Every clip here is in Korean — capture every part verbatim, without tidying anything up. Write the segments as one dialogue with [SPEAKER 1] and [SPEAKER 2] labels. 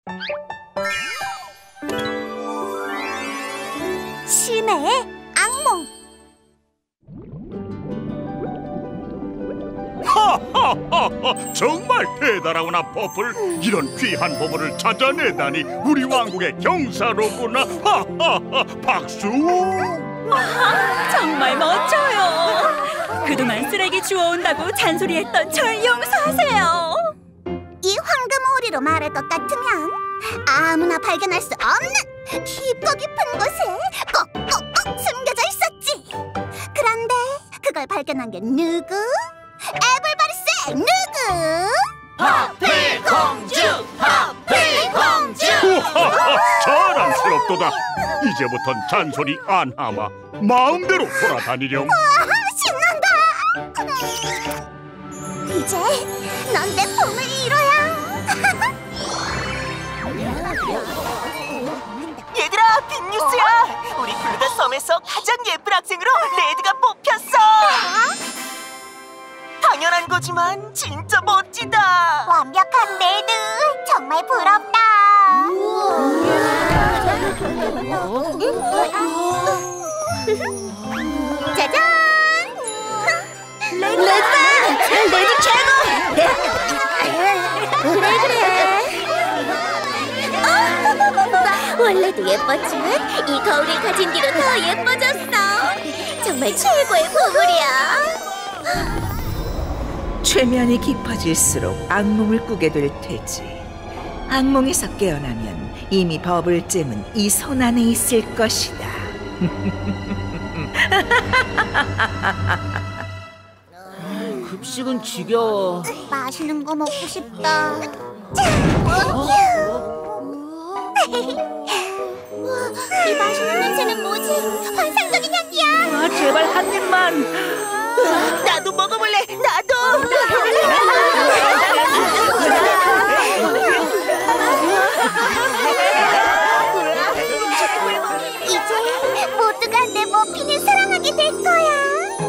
[SPEAKER 1] 심해의 악몽.
[SPEAKER 2] 하하하하! 정말 대단하구나, 퍼플. 이런 귀한 보물을 찾아내다니 우리 왕국의 경사로구나. 하하하! 박수!
[SPEAKER 3] 아, 정말 멋져요. 그동안 쓰레기 주워온다고 잔소리했던 절 용서하세요.
[SPEAKER 1] 이 황금오리로 말할 것 같으면 아무나 발견할 수 없는 깊고 깊은 곳에 꼭꼭꼭 숨겨져 있었지. 그런데 그걸 발견한 게 누구? 에블바리스의 누구?
[SPEAKER 4] 퍼플 공주! 퍼플 공주!
[SPEAKER 2] 우하하! 자랑스럽도다. 이제부턴 잔소리 안 하마. 마음대로 돌아다니렴.
[SPEAKER 1] 와, 신난다. 이제 넌 내 꿈을 이뤄야.
[SPEAKER 4] 얘들아, 빅뉴스야! 우리 블루다 섬에서 가장 예쁜 학생으로 레드가 뽑혔어! 당연한 거지만 진짜 멋지다!
[SPEAKER 1] 완벽한 레드, 정말 부럽다. 짜잔! 레드! 레드, 레드 최고! 그래 그래. 원래도 예뻤지만 이 거울을 가진 뒤로 더 예뻐졌어. 정말 최고의 보물이야.
[SPEAKER 5] 최면이 깊어질수록 악몽을 꾸게 될 테지. 악몽에서 깨어나면 이미 버블 잼은 이 손 안에 있을 것이다.
[SPEAKER 4] 급식은 지겨워.
[SPEAKER 1] 맛있는 거 먹고 싶다. 우와, 이 맛있는 냄새는 뭐지? 환상적인 향기야.
[SPEAKER 4] 아, 제발 한 입만. 나도 먹어볼래. 나도.
[SPEAKER 1] 이제 모두가 내 머핀을 사랑하게 될 거야.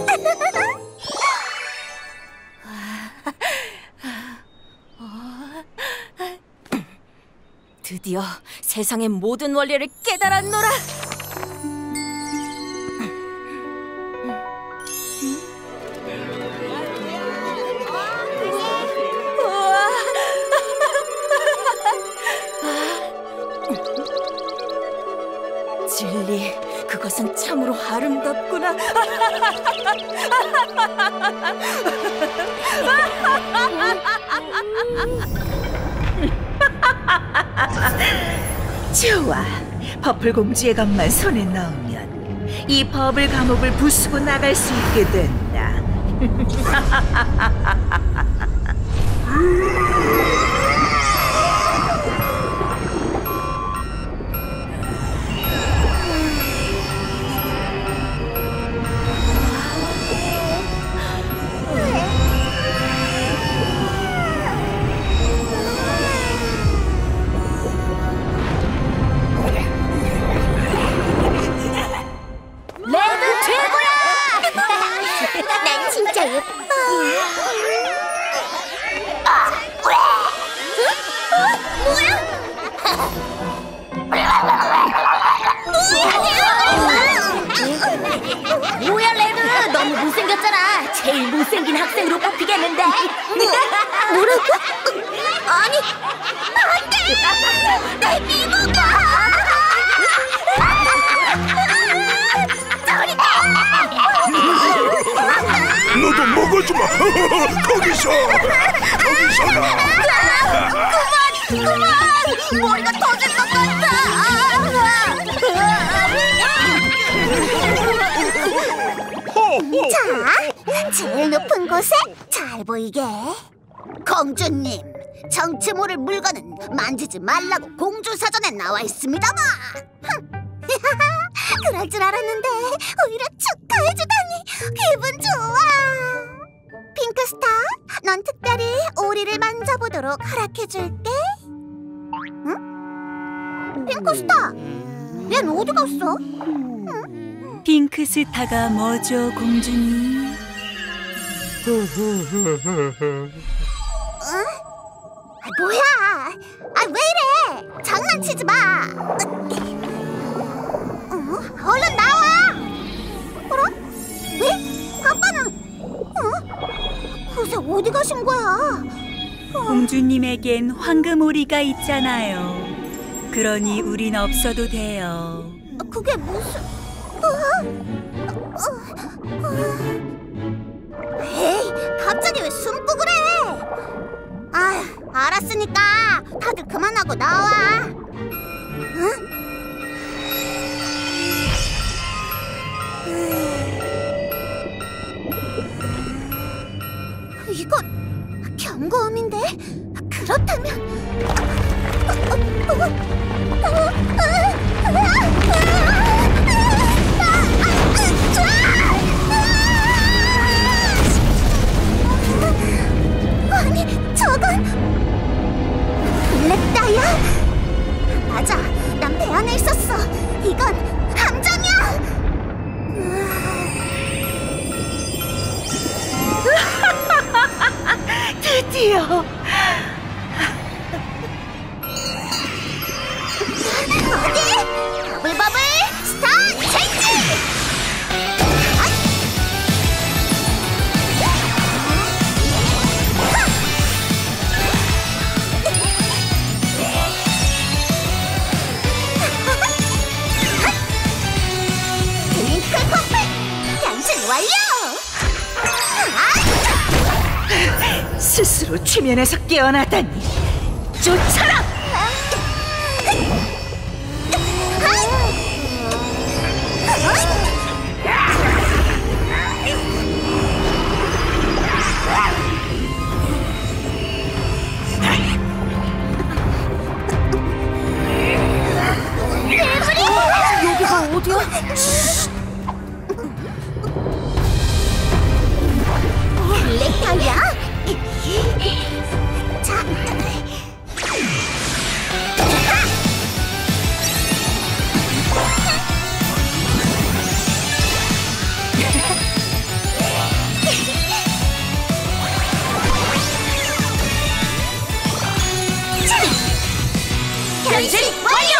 [SPEAKER 3] 드디어 세상의 모든 원리를 깨달았노라. 우와. 진리, 그것은 참으로 아름답구나.
[SPEAKER 5] 좋아, 버블 공주의 것만 손에 넣으면 이 버블 감옥을 부수고 나갈 수 있게 된다.
[SPEAKER 1] 난 진짜 예뻐.
[SPEAKER 6] 뭐야 레드, 너무 못생겼잖아. 제일 못생긴 학생으로 뽑히겠는데.
[SPEAKER 1] 뭐라고? 아니, 안 돼! 내 미모가!
[SPEAKER 2] 너도 먹어주마. 거기서 거기서나.
[SPEAKER 1] 그만! 그만! 머리가 터질 것 같아! 자, 제일 높은 곳에 잘 보이게. 공주님, 정체 모를 물건은 만지지 말라고 공주사전에 나와 있습니다만. 그럴 줄 알았는데 오히려 축하해주다니 기분 좋아. 핑크스타, 넌 특별히 오리를 만져보도록 허락해줄게. 응? 핑크스타, 얜 어디 갔어? 응?
[SPEAKER 3] 핑크스타가 뭐죠, 공주님?
[SPEAKER 1] 어? 아, 뭐야? 아, 왜 이래? 장난치지 마. 어? 얼른 나와. 어라? 왜? 아빠는? 어? 그새 어디 가신 거야?
[SPEAKER 7] 공주님에겐 황금오리가 있잖아요. 그러니 우린 없어도 돼요.
[SPEAKER 1] 그게 무슨... 에이, 갑자기 왜 숨고 그래? 아, 알았으니까 다들 그만하고 나와. 응? 이건 경고음인데? 그렇다면... 아니, 저건... 블랙다이아? 맞아, 난 배 안에 있었어. 이건 함정이야!
[SPEAKER 5] 드디어
[SPEAKER 1] 어디? 버블버블 스타 체인지! 링크 퍼플 변신 완료!
[SPEAKER 5] 스스로 최면에서 깨어나다니. 쫓아라!
[SPEAKER 3] 여기가 어디야?
[SPEAKER 1] 블랙다이아? 자, 변신 완료!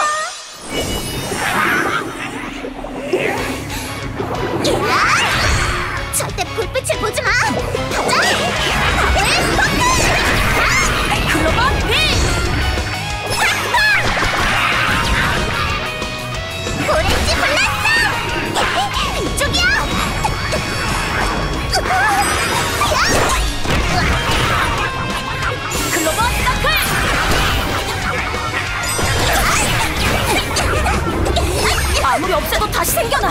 [SPEAKER 1] 절대 불빛을 보지 마! 가자! 더블 퍼플! 클로버 빅! 오렌지 블라스터! 이쪽이야! 클로버 서클!
[SPEAKER 3] 아무리 없애도 다시 생겨나.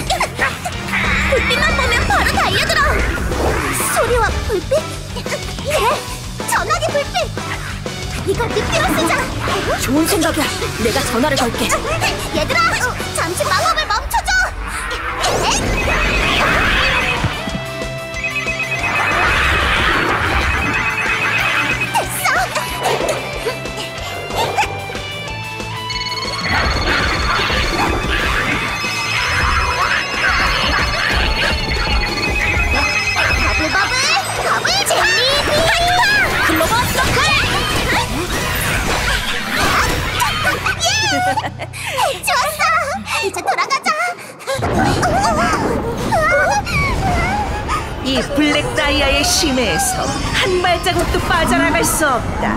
[SPEAKER 1] 불빛만 보면 바로 달려들어! 소리와 불빛? 그래! 전화기 불빛! 이걸 늪으로 쓰자!
[SPEAKER 3] 좋은 생각이야. 내가 전화를 걸게.
[SPEAKER 1] 얘들아! 잠시 마법을 멈춰줘! 버블버블! 버블 젤리! 클로버 서클! 예! 좋았어! 이제 돌아가자!
[SPEAKER 5] 이 블랙다이아의 심해에서 한 발자국도 빠져나갈 수 없다.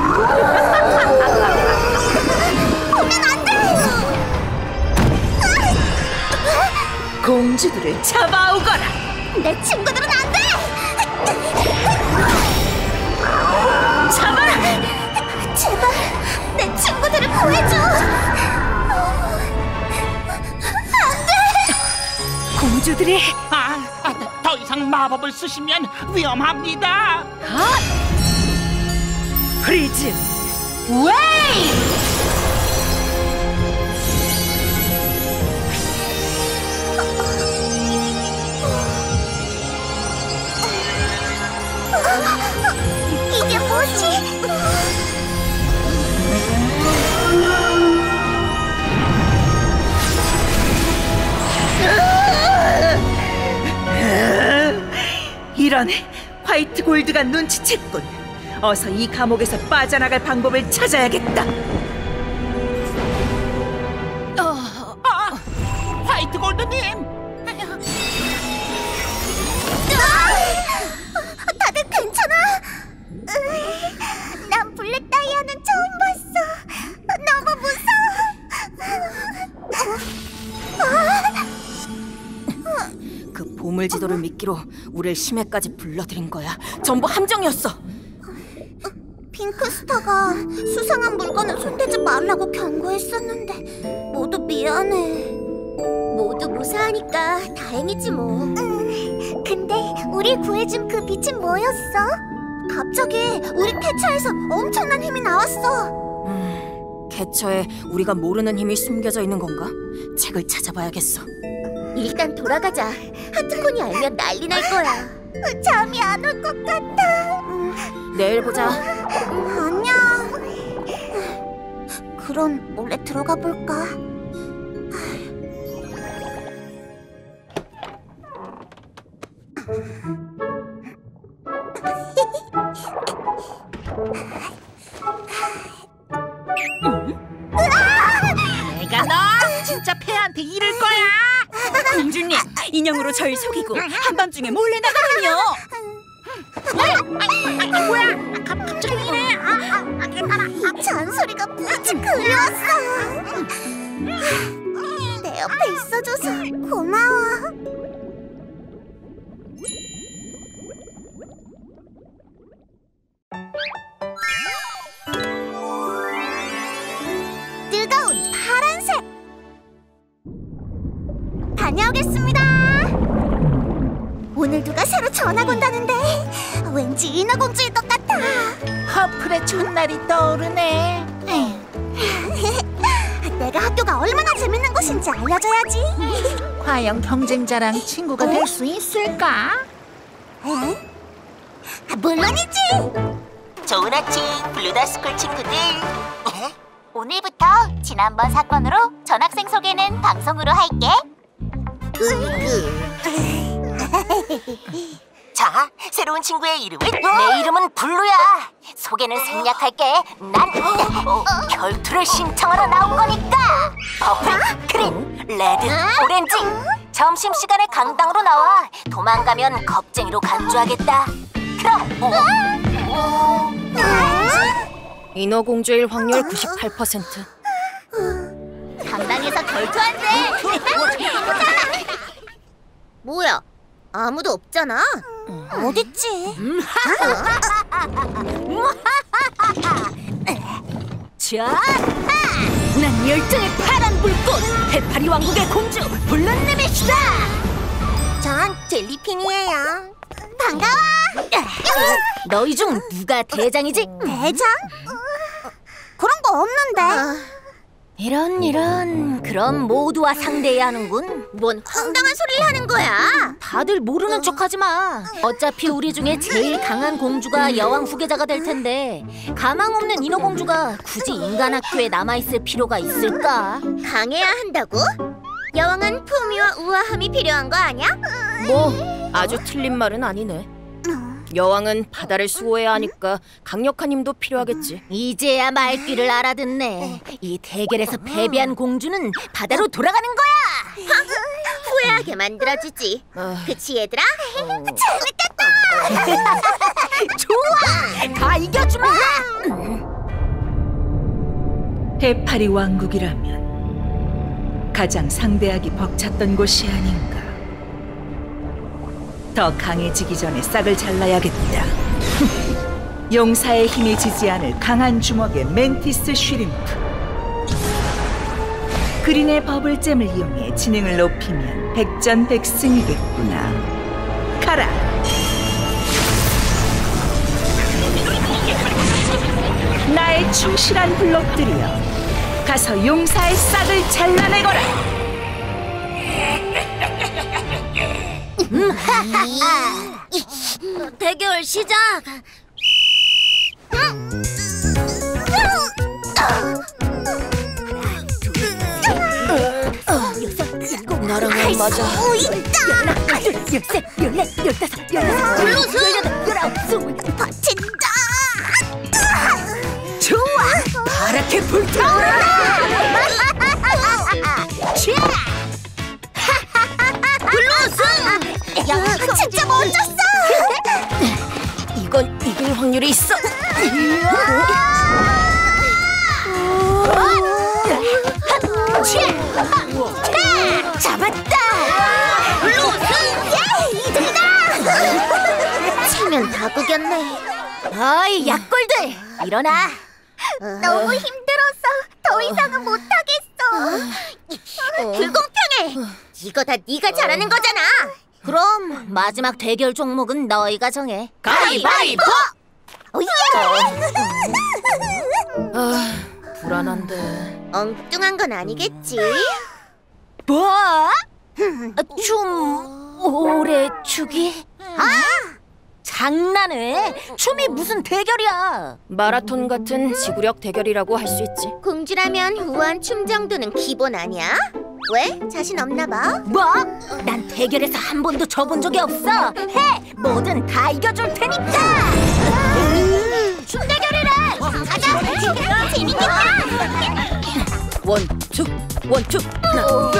[SPEAKER 1] 오면 안 돼!
[SPEAKER 5] 공주들을 잡아오거라.
[SPEAKER 1] 내 친구들은 안 돼!
[SPEAKER 5] 잡아라!
[SPEAKER 1] 제발 내 친구들을 구해줘! 안 돼!
[SPEAKER 5] 공주들이
[SPEAKER 8] 아, 아, 더 이상 마법을 쓰시면 위험합니다.
[SPEAKER 5] 프리즘
[SPEAKER 3] 웨이!
[SPEAKER 1] 이게 뭐지?
[SPEAKER 5] 이런 화이트 골드가 눈치챘군. 어서 이 감옥에서 빠져나갈 방법을 찾아야겠다.
[SPEAKER 3] 보물 지도를 미끼로 우릴 심해까지 불러들인 거야. 전부 함정이었어.
[SPEAKER 1] 핑크스타가 수상한 물건은 손대지 말라고 경고했었는데 모두 미안해. 모두 무사하니까 다행이지 뭐. 응, 근데 우리 구해준 그 빛은 뭐였어? 갑자기 우리 폐차에서 엄청난 힘이 나왔어.
[SPEAKER 3] 음, 개처에 우리가 모르는 힘이 숨겨져 있는 건가? 책을 찾아봐야겠어.
[SPEAKER 1] 일단 돌아가자. 하트콘이 알면 난리 날 거야. 잠이 안 올 것 같아.
[SPEAKER 3] 내일 보자.
[SPEAKER 1] 안녕. 그럼 몰래 들어가 볼까?
[SPEAKER 8] 내가 너 진짜 폐한테 이를 거야.
[SPEAKER 7] 공주님, 인형으로 절 속이고 한밤중에 몰래 나가면요.
[SPEAKER 8] 뭐야? 갑자기 왜 이래?
[SPEAKER 1] 이 잔소리가 무지 그리웠어. 내 옆에 있어줘서 고마워. 뜨거운 파란색. 다녀오겠습니다. 오늘 누가 새로 전학 온다는데 왠지 인어공주일 것 같아.
[SPEAKER 8] 커플의 첫날이 떠오르네.
[SPEAKER 1] 내가 학교가 얼마나 재밌는 곳인지 알려줘야지.
[SPEAKER 8] 과연 경쟁자랑 친구가 될 수 있을까?
[SPEAKER 1] 에? 물론이지.
[SPEAKER 4] 좋은 아침, 블루다스쿨 친구들.
[SPEAKER 1] 오늘부터 지난번 사건으로 전학생 소개는 방송으로 할게.
[SPEAKER 4] 자, 새로운 친구의 이름은 내 이름은 블루야. 소개는 생략할게. 난 어, 결투를 신청하러 나온 거니까. 퍼플, 그린, 레드, 오렌지. 점심시간에 강당으로 나와. 도망가면 겁쟁이로 간주하겠다. 그럼 어?
[SPEAKER 3] 인어공주일 확률 구십팔 퍼센트.
[SPEAKER 1] 강당에서 결투한대. 뭐야? 아무도 없잖아. 어딨지?
[SPEAKER 3] 자, 난 열정의 파란 불꽃, 해파리 왕국의 공주 블룬네밋이다.
[SPEAKER 1] 전 젤리핀이에요. 반가워.
[SPEAKER 3] 너희 중 누가 대장이지?
[SPEAKER 1] 대장? 그런 거 없는데.
[SPEAKER 3] 이런 이런. 그럼 모두와 상대해야 하는군.
[SPEAKER 1] 뭔 황당한 소리를 하는 거야?
[SPEAKER 3] 다들 모르는 척하지 마. 어차피 우리 중에 제일 강한 공주가 여왕 후계자가 될 텐데 가망 없는 인어공주가 굳이 인간 학교에 남아있을 필요가 있을까?
[SPEAKER 1] 강해야 한다고? 여왕은 품위와 우아함이 필요한 거 아니야?
[SPEAKER 3] 뭐 아주 틀린 말은 아니네. 여왕은 바다를 수호해야 하니까 강력한 힘도 필요하겠지.
[SPEAKER 1] 이제야 말귀를 알아듣네.
[SPEAKER 3] 이 대결에서 패배한 공주는 바다로 돌아가는 거야.
[SPEAKER 1] 후회하게 만들어주지.
[SPEAKER 3] 아,
[SPEAKER 1] 그치 얘들아?
[SPEAKER 3] 어.
[SPEAKER 1] 재밌겠다.
[SPEAKER 3] 좋아, 다 이겨주마.
[SPEAKER 5] 해파리 왕국이라면 가장 상대하기 벅찼던 곳이 아닌가. 더 강해지기 전에 싹을 잘라야겠다. 용사의 힘이 지지 않을 강한 주먹의 멘티스 슈림프. 그린의 버블잼을 이용해 지능을 높이면 백전백승이겠구나. 가라! 나의 충실한 블록들이여, 가서 용사의 싹을 잘라내거라!
[SPEAKER 1] 대결 시작.
[SPEAKER 3] 나랑 안 맞아.
[SPEAKER 1] 있다.
[SPEAKER 3] 열셋, 열넷, 열다섯, 열여섯, 열여덟, 열아홉, 스물.
[SPEAKER 1] 버틴다.
[SPEAKER 3] 좋아, 파랗게 불타오르라.
[SPEAKER 1] 야, 진짜 멋졌어.
[SPEAKER 3] 이건 이길 확률이 있어.
[SPEAKER 1] 잡았다. 블루스. 바꾸겠네.
[SPEAKER 3] 어이, 약골들! 일어나!
[SPEAKER 1] 너무 힘들어서 더 이상은 못하겠어. 불공평해. 이거 다 네가 잘하는 거잖아.
[SPEAKER 3] 그럼 마지막 대결 종목은 너희가 정해.
[SPEAKER 1] 가위바위보! 오예!
[SPEAKER 3] 아, 불안한데.
[SPEAKER 1] 엉뚱한 건 아니겠지?
[SPEAKER 3] 뭐? 아, 춤 오래 추기?
[SPEAKER 1] 아!
[SPEAKER 3] 장난해? 춤이 무슨 대결이야?
[SPEAKER 6] 마라톤 같은 지구력 대결이라고 할 수 있지.
[SPEAKER 1] 공주라면 우아한 춤 정도는 기본 아니야? 왜? 자신 없나 봐?
[SPEAKER 3] 뭐? 난 대결에서 한 번도 져본 적이 없어. 해! 뭐든 다 이겨줄 테니까. 춤 대결이래.
[SPEAKER 1] 가자! 재밌겠다!
[SPEAKER 6] 원투 원투 하나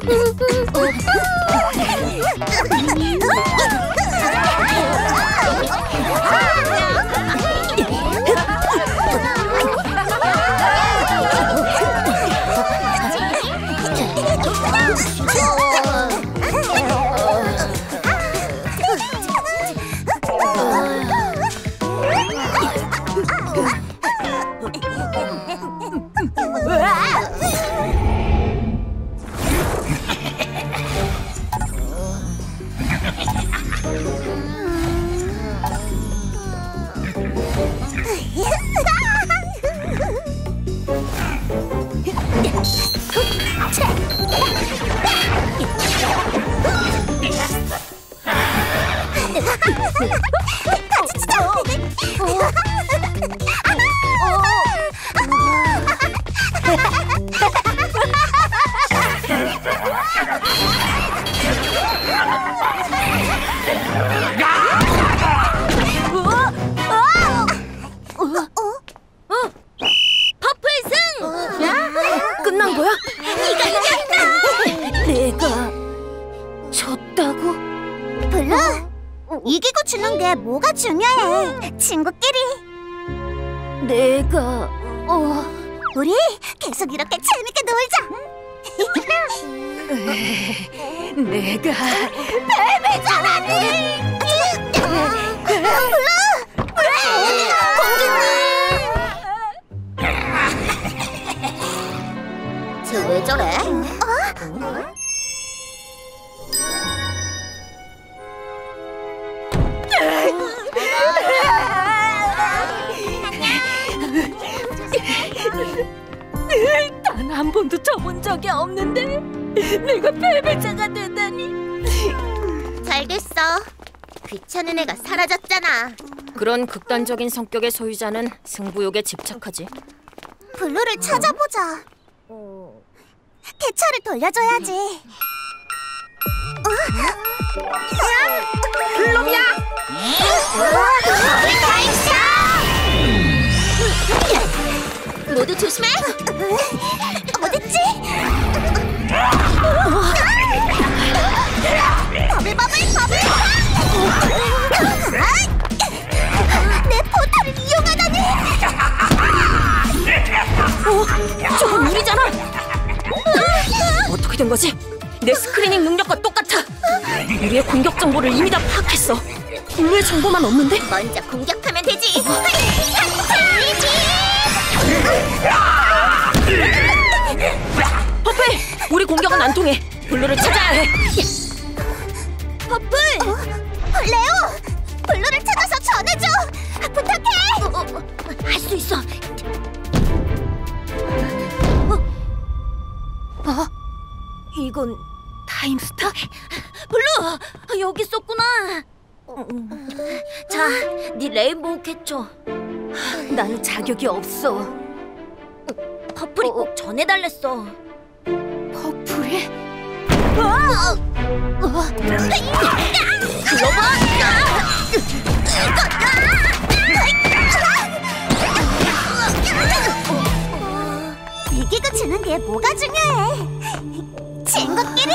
[SPEAKER 3] 끝난 거야? 내가 졌다고?
[SPEAKER 1] 블루! 이기고 지는 게 뭐가 중요해? 친구끼리.
[SPEAKER 3] 내가 어
[SPEAKER 1] 우리 계속 이렇게 재밌게 놀자.
[SPEAKER 3] 내가
[SPEAKER 1] 베베잖아. 블루! 공주님! 쟤 왜 저래? 어?
[SPEAKER 3] 단 한 번도 져본 적이 없는데 내가 패배자가 되다니.
[SPEAKER 1] 잘 됐어. 귀찮은 애가 사라졌잖아.
[SPEAKER 6] 그런 극단적인 성격의 소유자는 승부욕에 집착하지.
[SPEAKER 1] 블루를 찾아보자. 개차를 돌려줘야지.
[SPEAKER 3] 블루야!
[SPEAKER 1] 모두 조심해. 어딨지? 버블 버블 버블. 내 포탈을 이용하다니.
[SPEAKER 6] 어? 저건 우리잖아! 어떻게 된 거지? 내 스크리닝 능력과 똑같아! 우리의 공격 정보를 이미 다 파악했어. 블루의 정보만 없는데?
[SPEAKER 1] 먼저 공격하면 되지.
[SPEAKER 6] 퍼플! 우리 공격은 안 통해. 블루를 찾아야 해.
[SPEAKER 1] 퍼플! 어? 레오! 블루를 찾아서 전해줘! 부탁해! 어, 어, 할 수 있어.
[SPEAKER 3] 어? 이건 타임스타? 블루! 여기 있었구나. 자, 네 레인보우 캐쳐. 난 자격이 없어. 퍼플이 꼭 전해달랬어. 퍼플이? 어? 어?
[SPEAKER 1] 글로버! 이기고 지는 게 뭐가 중요해? 친구끼리!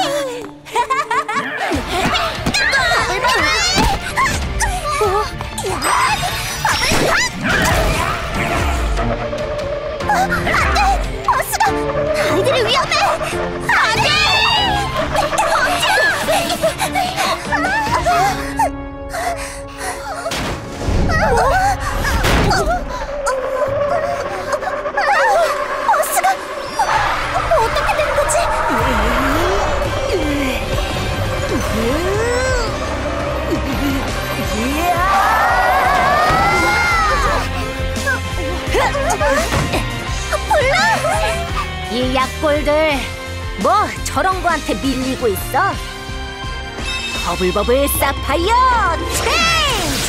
[SPEAKER 1] 안돼! 버스가! 아이들이 위험해! 안돼!
[SPEAKER 3] 이 약골들 뭐 저런 거한테 밀리고 있어? 버블버블 사파이어 체인지!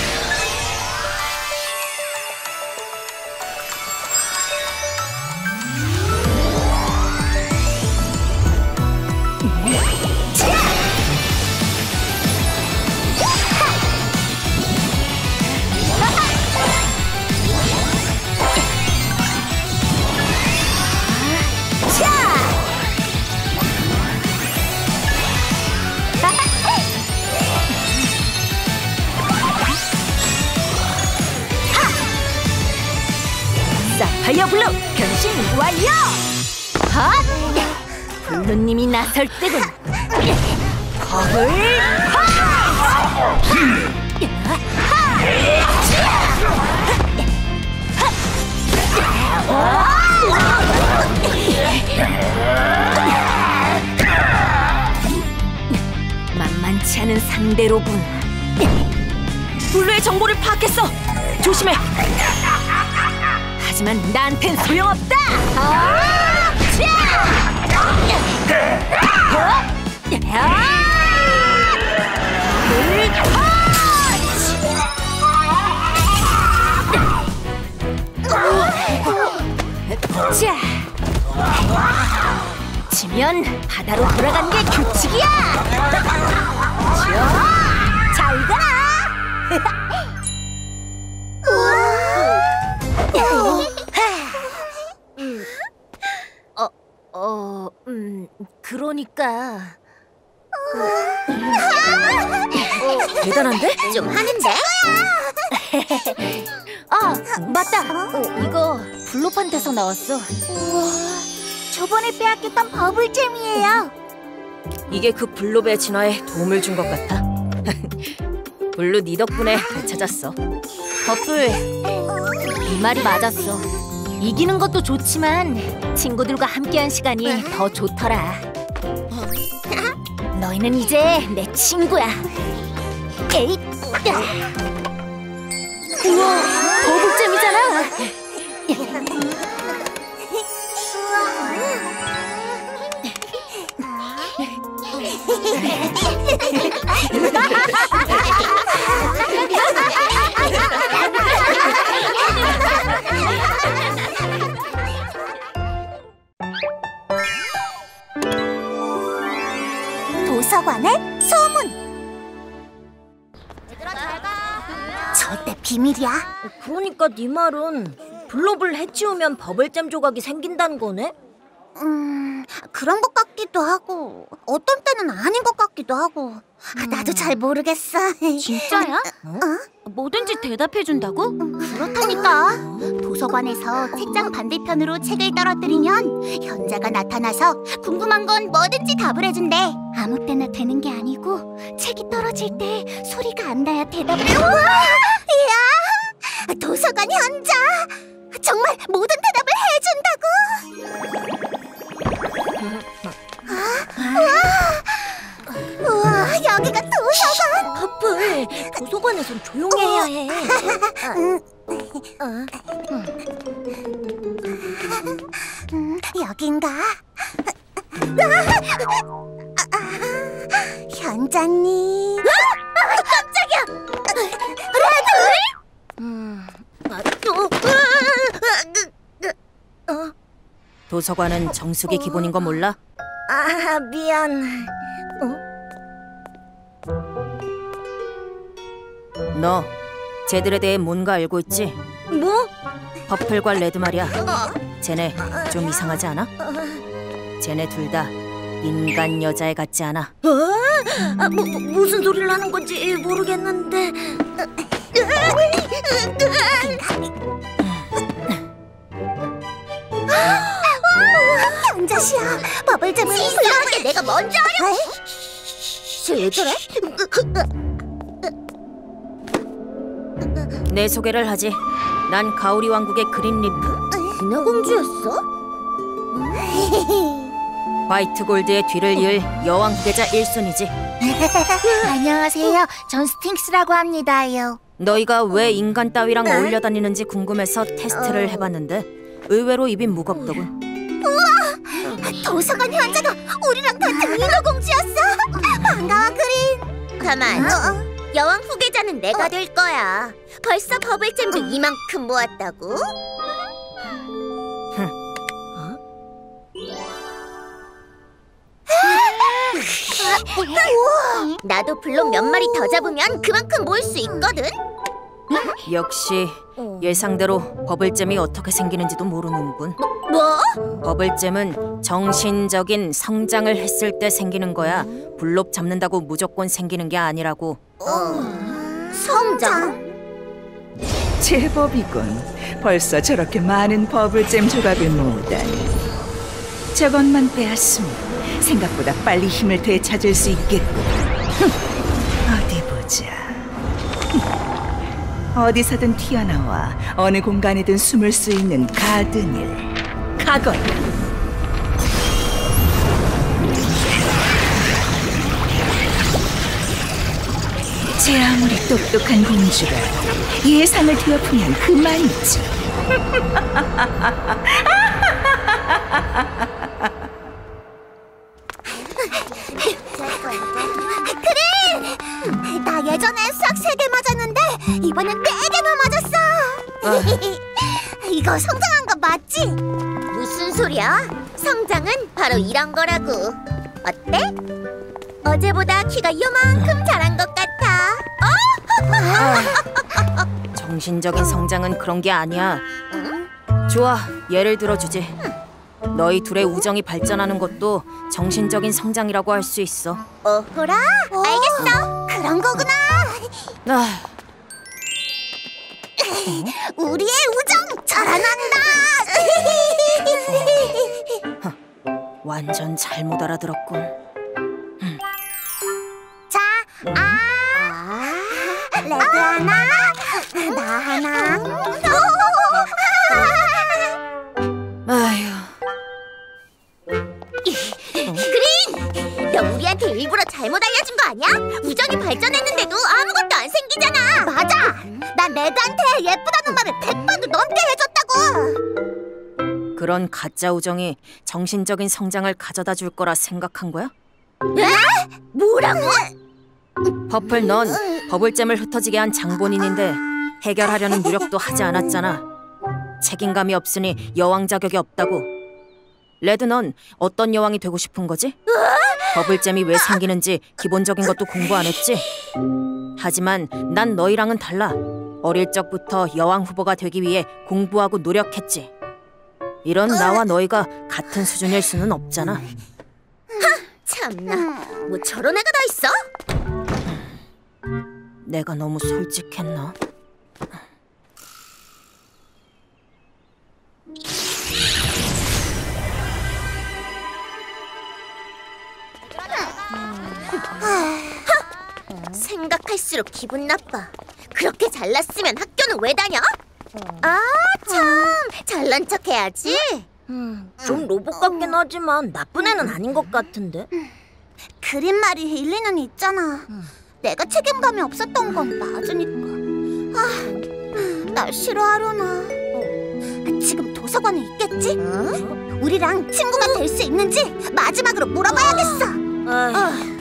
[SPEAKER 3] 사파이어 블루 변신 완료! 핫! 블루님이 나설 때는 버블 만만치 않은 상대로군.
[SPEAKER 6] 블루의 정보를 파악했어. 조심해.
[SPEAKER 3] 하지만 나한텐 소용없다! 아! 자, 지면 바다로 돌아가는 게 규칙이야! 잘 가라! 어, 어, 음, 그러니까
[SPEAKER 6] 대단한데?
[SPEAKER 1] 좀 하는데?
[SPEAKER 3] 아, 맞다! 어, 이거 블루판테서 나왔어.
[SPEAKER 1] 우와, 저번에 빼앗겼던 버블잼이에요.
[SPEAKER 6] 이게 그 블루베 진화에 도움을 준 것 같아. 블루 네 덕분에 되찾았어.
[SPEAKER 3] 버플, 이 말이 맞았어. 이기는 것도 좋지만 친구들과 함께한 시간이 더 좋더라. 너희는 이제 내 친구야. 에잇! 우와, 버블잼이잖아.
[SPEAKER 1] 도서관의 소문. 절대 비밀이야.
[SPEAKER 6] 그러니까 네 말은 블록을 해치우면 버블잼 조각이 생긴다는 거네?
[SPEAKER 1] 음, 그런 것 같기도 하고 어떤 때는 아닌 것 같기도 하고. 아, 나도 잘 모르겠어.
[SPEAKER 3] 진짜야?
[SPEAKER 1] 어?
[SPEAKER 3] 뭐든지 대답해준다고?
[SPEAKER 1] 그렇다니까. 도서관에서 책장 반대편으로 책을 떨어뜨리면 현자가 나타나서 궁금한 건 뭐든지 답을 해준대. 아무 때나 되는 게 아니고 책이 떨어질 때 소리가 안 나야 대답을. 우와! 이야! 도서관 현자! 정말 모든 대답을 해준다고? 아, 우와! 우와, 여기가 도서관!
[SPEAKER 6] 퍼플, 도서관에선 조용히 해야 해.
[SPEAKER 1] 음, 음, 여긴가? 아, 아, 현자님. 아, 깜짝이야! 레드!
[SPEAKER 6] 음, 아, 어? 어? 도서관은 정숙이 기본인 거 몰라?
[SPEAKER 1] 아, 미안.
[SPEAKER 6] 너 쟤들에 대해 뭔가 알고 있지?
[SPEAKER 1] 뭐?
[SPEAKER 6] 퍼플과 레드 말이야. 쟤네 좀 이상하지 않아? 쟤네 둘 다 인간 여자애 같지 않아?
[SPEAKER 1] 어? 아, 뭐, 무슨 소리를 하는 건지 모르겠는데. 현자씨야, 버블잼을 불러한테 내가 먼저 하려고. 왜 저래?
[SPEAKER 6] 내 소개를 하지. 난 가오리 왕국의 그린리프.
[SPEAKER 1] 인어공주였어?
[SPEAKER 6] 화이트 골드의 뒤를 이을 여왕 후계자 일 순위지.
[SPEAKER 1] 안녕하세요. 전 스팅스라고 합니다요.
[SPEAKER 6] 너희가 왜 인간 따위랑 어울려 다니는지 궁금해서 테스트를 해봤는데 의외로 입이 무겁더군.
[SPEAKER 1] 도서관 현자가 우리랑 같은 인어공주였어. 반가워, 그린. 가만. 어? 여왕 후계자는 내가 될 거야. 벌써 버블잼도 이만큼 모았다고? 나도 블록 몇 마리 더 잡으면 그만큼 모을 수 있거든.
[SPEAKER 6] 역시 예상대로 버블잼이 어떻게 생기는지도 모르는군.
[SPEAKER 1] 뭐?
[SPEAKER 6] 버블잼은 정신적인 성장을 했을 때 생기는 거야. 블록 잡는다고 무조건 생기는 게 아니라고.
[SPEAKER 1] 어... 성장?
[SPEAKER 5] 제법이군. 벌써 저렇게 많은 버블잼 조각을 모으다니. 저것만 빼앗으면 생각보다 빨리 힘을 되찾을 수 있겠군. 어디 보자. 어디서든 튀어나와 어느 공간에든 숨을 수 있는 가드닐. 가거라. 제 아무리 똑똑한 공주가 예상을 뒤엎으면 그만이지.
[SPEAKER 1] 그래! 나 예전에 수학 세 개 맞았는데 이번엔 네 개나 맞았어. 이거 성장한 거 맞지? 무슨 소리야? 성장은 바로 이런 거라고. 어때? 어제보다 키가 요만큼 자란 것 같아. 어?
[SPEAKER 6] 정신적인 성장은 그런 게 아니야. 좋아, 예를 들어주지. 너희 둘의 우정이 발전하는 것도 정신적인 성장이라고 할 수 있어.
[SPEAKER 1] 어허라? 알겠어. 그런 거구나.
[SPEAKER 6] 아,
[SPEAKER 1] 우리의 우정 자라난다.
[SPEAKER 6] 완전 잘못 알아들었군.
[SPEAKER 1] 자, 아, 레드 하나, 나 하나.
[SPEAKER 6] 아휴.
[SPEAKER 1] 그린! 너 우리한테 일부러 잘못 알려준 거 아니야? 우정이 발전했는데도 아무것도 안 생기잖아. 맞아. 난 레드한테 예쁘다는 말을 백 번도 넘게 해줬다고.
[SPEAKER 6] 그런 가짜 우정이 정신적인 성장을 가져다 줄 거라 생각한 거야?
[SPEAKER 1] 에? 뭐라고?
[SPEAKER 6] 퍼플, 넌 버블잼을 흩어지게 한 장본인인데 해결하려는 노력도 하지 않았잖아. 책임감이 없으니 여왕 자격이 없다고. 레드, 넌 어떤 여왕이 되고 싶은 거지? 버블잼이 왜 생기는지 기본적인 것도 공부 안 했지? 하지만 난 너희랑은 달라. 어릴 적부터 여왕 후보가 되기 위해 공부하고 노력했지. 이런 나와 너희가 같은 수준일 수는 없잖아.
[SPEAKER 1] 참나, 뭐 저런 애가 다 있어?
[SPEAKER 6] 내가 너무 솔직했나?
[SPEAKER 1] 생각할수록 기분 나빠. 그렇게 잘났으면 학교는 왜 다녀? 아, 참, 잘난 척 해야지.
[SPEAKER 3] 좀 로봇 같긴 하지만 나쁜 애는 아닌 것 같은데.
[SPEAKER 1] 그린 말이 일리는 있잖아. 내가 책임감이 없었던 건 맞으니까. 아, 날 싫어하려나. 지금 도서관에 있겠지? 우리랑 친구가 될 수 있는지 마지막으로 물어봐야겠어. 어.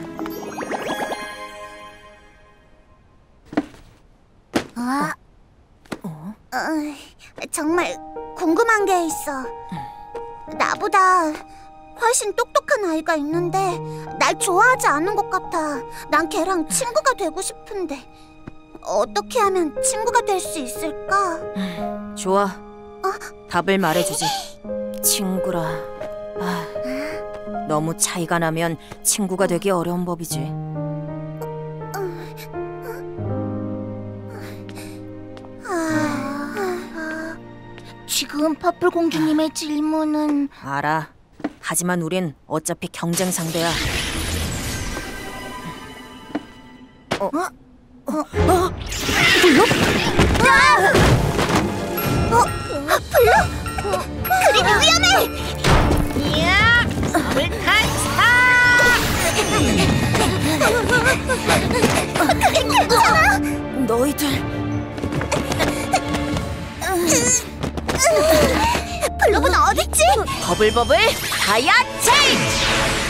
[SPEAKER 1] 어? 어, 정말 궁금한 게 있어. 나보다 훨씬 똑똑한 아이가 있는데 날 좋아하지 않는 것 같아. 난 걔랑 친구가 되고 싶은데 어떻게 하면 친구가 될 수 있을까?
[SPEAKER 6] 좋아. 답을 말해주지. 친구라. 아, 너무 차이가 나면 친구가 되기 어려운 법이지.
[SPEAKER 1] 지금 퍼플 공주님의 질문은...
[SPEAKER 6] 알아. 하지만 우린 어차피 경쟁 상대야.
[SPEAKER 1] 어? 어? 어? 블록? 아! 어? 블록? 그림이 위험해!
[SPEAKER 8] 이야! 물탄사!
[SPEAKER 1] 그게 괜찮아?
[SPEAKER 6] 너희들...
[SPEAKER 1] 블록은 어딨지?
[SPEAKER 6] 버블버블 다이아 체인지!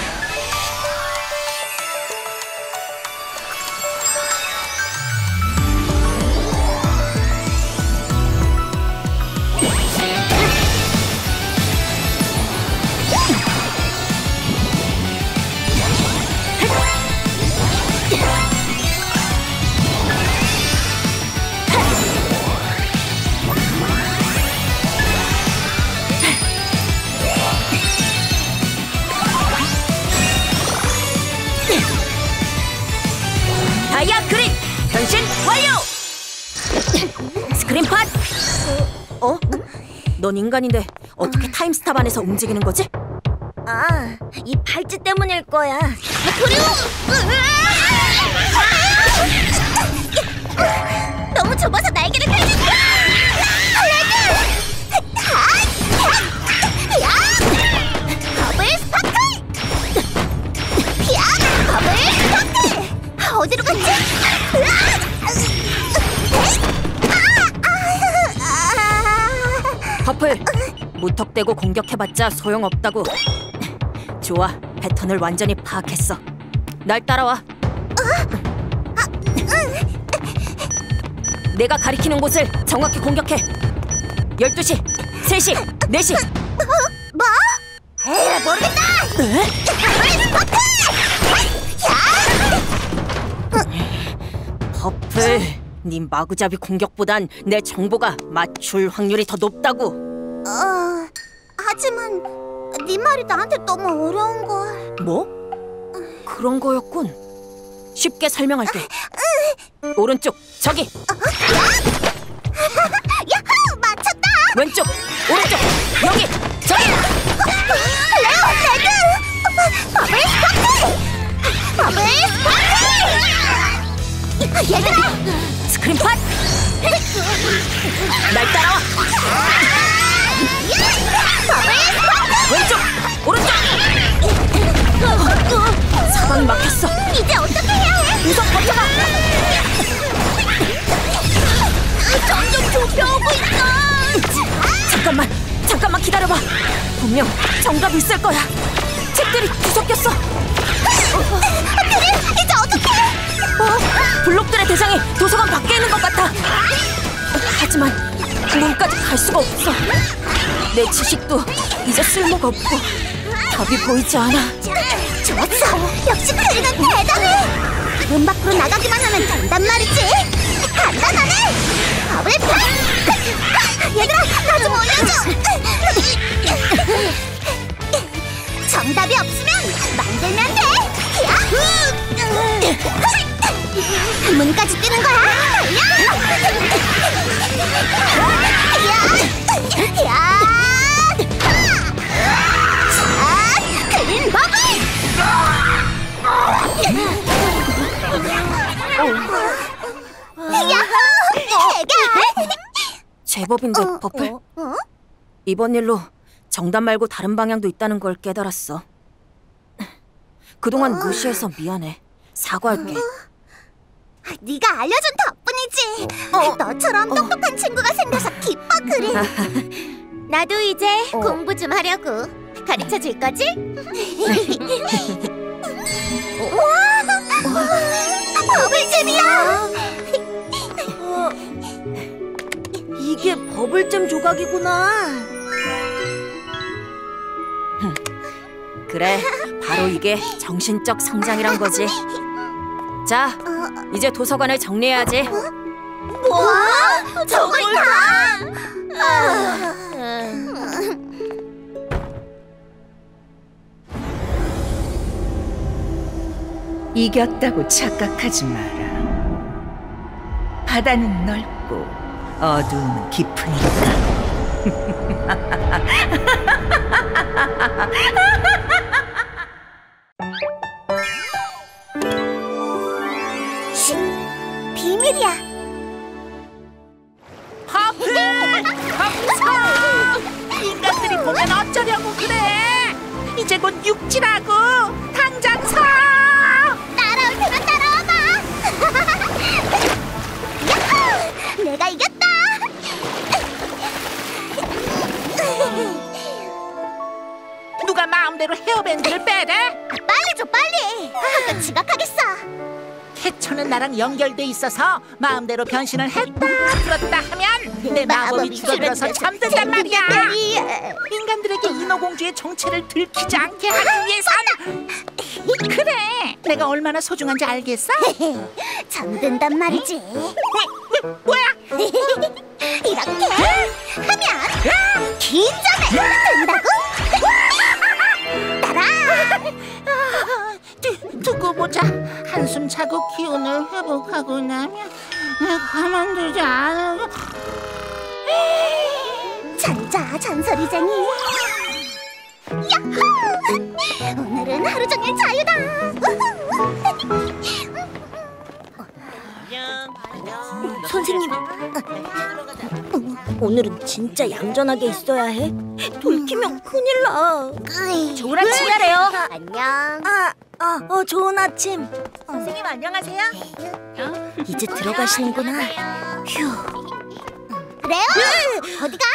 [SPEAKER 6] 다이아 그린 변신 완료! 스크린 팟! 어? 넌 인간인데 어떻게 타임스탑 안에서 움직이는 거지?
[SPEAKER 1] 아, 이 발찌 때문일 거야. 그리고 너무 좁아서 날개를 펼치. 버블 스파클! 야! 버블 스파클! 어디로 갔지?
[SPEAKER 6] 퍼플! 무턱대고 공격해봤자 소용없다고. 좋아, 패턴을 완전히 파악했어. 날 따라와. 내가 가리키는 곳을 정확히 공격해. 열두 시, 세 시, 네 시.
[SPEAKER 1] 뭐? 에이, 모르겠다!
[SPEAKER 6] 퍼플, 네 마구잡이 공격보단 내 정보가 맞출 확률이 더 높다고.
[SPEAKER 1] 어, 하지만 네 말이 나한테 너무 어려운걸.
[SPEAKER 6] 뭐? 그런 거였군. 쉽게 설명할게. 오른쪽, 저기.
[SPEAKER 1] 야호! 맞췄다!
[SPEAKER 6] 왼쪽, 오른쪽, 여기, 저기.
[SPEAKER 1] 레오, 레드! 버블 스파클! 버블 스파클! 얘들아!
[SPEAKER 6] 스크린 팟! 날 따라와!
[SPEAKER 1] 버블 스파클!
[SPEAKER 6] 왼쪽, 오른쪽! 사방이 막혔어.
[SPEAKER 1] 이제 어떻게 해야 해?
[SPEAKER 6] 우선 버텨봐!
[SPEAKER 1] 점점 좁혀오고 있어!
[SPEAKER 6] 잠깐만, 잠깐만 기다려봐. 분명 정답이 있을 거야. 책들이 뒤섞였어.
[SPEAKER 1] 그래, 이제 어떻게 해?
[SPEAKER 6] 어, 블록들의 대장이 도서관 밖에 있는 것 같아. 하지만 문까지 갈 수가 없어. 내 지식도 이제 쓸모가 없고 답이 보이지 않아.
[SPEAKER 1] 좋았어! 역시 그리는 대단해! 문 밖으로 나가기만 하면 된단 말이지! 간단하네! 버블 팝! 얘들아, 나 좀 올려줘! 정답이 없으면 만들면 돼! 야후! 문까지 뛰는 거야! 야! 야! 자, 그린 버블! 야호! 해결!
[SPEAKER 6] 제법인데 버플.
[SPEAKER 1] 어?
[SPEAKER 6] 이번 일로 정답 말고 다른 방향도 있다는 걸 깨달았어. 그동안 무시해서 미안해. 사과할게.
[SPEAKER 1] 네가 알려준 덕분이지. 너처럼 똑똑한 친구가 생겨서 기뻐 그린. 나도 이제 공부 좀 하려고. 가르쳐 줄 거지? 우와! 버블잼이야!
[SPEAKER 3] 이게 버블잼 조각이구나.
[SPEAKER 6] 그래, 바로 이게 정신적 성장이란 거지. 자, 이제 도서관을 정리해야지.
[SPEAKER 1] 뭐? 저걸 다?
[SPEAKER 5] 이겼다고 착각하지 마라. 바다는 넓고 어두움은 깊으니까.
[SPEAKER 1] 쉿! 비밀이야.
[SPEAKER 8] 퍼플! 퍼플! 인간들이 보면 어쩌려고 그래? 이제 곧 육지라고! 당장 서!
[SPEAKER 1] 따라올 테면 따라와봐. 야호! 내가 이겼다.
[SPEAKER 8] 마음대로 헤어밴드를 빼래?
[SPEAKER 1] 빨리 줘, 빨리. 학교 지각하겠어.
[SPEAKER 8] 캐쳐는 나랑 연결돼 있어서 마음대로 변신을 했다 풀었다 하면 내 마법이 줄어들어서 잠든단 말이야. 인간들에게 인어공주의 정체를 들키지 않게 하기 위해선 그래 내가 얼마나 소중한지 알겠어?
[SPEAKER 1] 잠든단 말이지.
[SPEAKER 8] 왜, 뭐야?
[SPEAKER 1] 이렇게 하면 긴 잠을 든다고? 따라.
[SPEAKER 8] 아, 두, 두고 보자. 한숨 자고 기운을 회복하고 나면 가만두지 않아.
[SPEAKER 1] 잘자 잔소리쟁이. 야호! 오늘은 하루 종일 자유다.
[SPEAKER 3] 선생님, 오늘은 진짜 얌전하게 있어야 해. 돌키면 큰일 나. 좋은 아침이래요.
[SPEAKER 1] 안녕.
[SPEAKER 3] 아, 아, 어, 좋은 아침.
[SPEAKER 7] 선생님 안녕하세요.
[SPEAKER 3] 이제 들어가시는구나. 휴.
[SPEAKER 1] 레오, 어디가?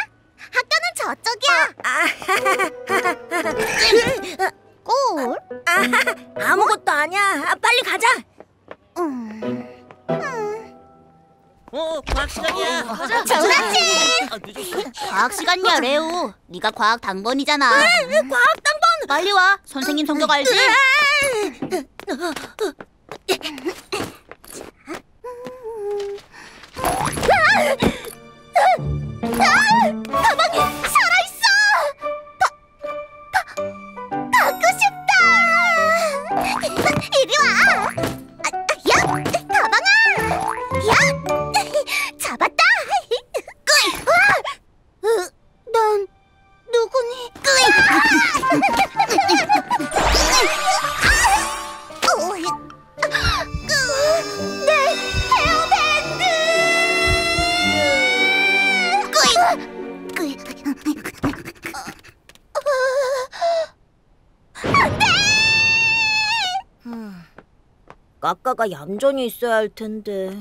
[SPEAKER 1] 학교는 저쪽이야. 꼴?
[SPEAKER 3] 아, 아무것도 아니야. 빨리 가자.
[SPEAKER 1] 음.
[SPEAKER 4] 어, 과학 시간이야.
[SPEAKER 1] 좋은 아침. 과학 시간이야, 레오. 네가 과학 당번이잖아.
[SPEAKER 3] 과학 당번.
[SPEAKER 1] 빨리 와. 선생님 성격 알지? 가방이 살아있어. 바, 바, 받고 싶다. 이리 와. 아, 야, 가방아. 야, 잡았다. 끄이. 와, 으, 넌 누구니? 내 헤어밴드! 안 돼!
[SPEAKER 3] 까까가 얌전히 있어야 할 텐데.